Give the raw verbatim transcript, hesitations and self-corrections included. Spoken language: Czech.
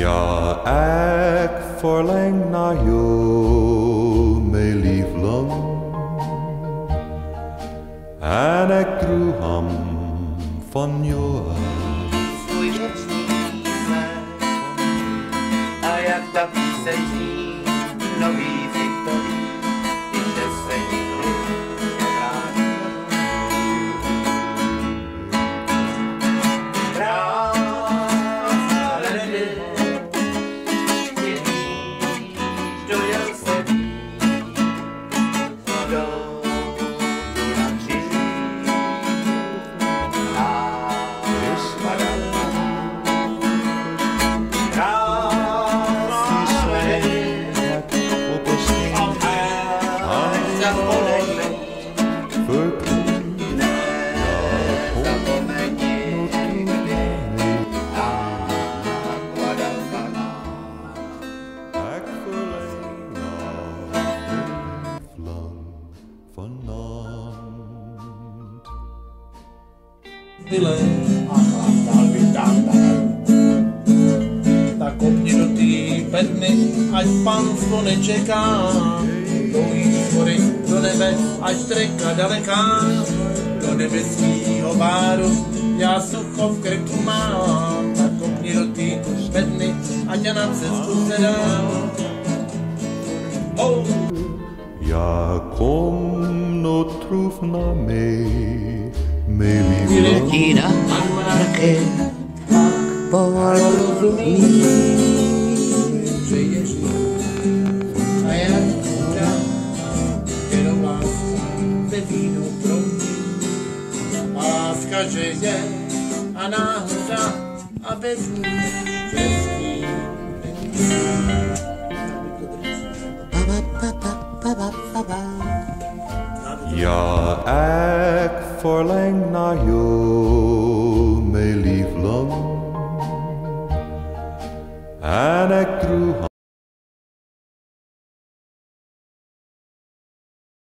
Ja, ek verlang naar jou, mijn liefling. En ik droeg hem van jou af. Svůj věčný výlet, a jak ta píseň zní, nový Viktor, ještě se nikdy nevrátí. Krásná ledy, ty víš, dojel se víc, vodou na křiží. A chlástal by tam tak kopni do tý bedny, ať panstvo nečeká. Dlouhý škory do nebe, ať treka daleká. Do nebeskýho báru já sucho v krku mám. Tak kopni do tý bedny, ať já na cestu se dám. Oh. Ja, kom no troef naar mij, mijn liefling. Tina, také tak porozumí. A jak hůra, jenom láska ve vínu proudí. A láska, že je, a náhoda, a bez ní štěstí není. Ja, ek verlang naar jou, mijn liefling. En ik droeg